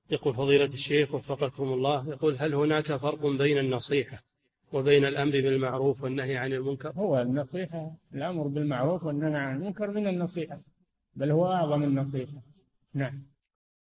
يقول فضيلة الشيخ وفقكم الله، يقول هل هناك فرق بين النصيحة وبين الأمر بالمعروف والنهي عن المنكر؟ هو النصيحة، الأمر بالمعروف والنهي عن المنكر من النصيحة، بل هو أعظم النصيحة. نعم.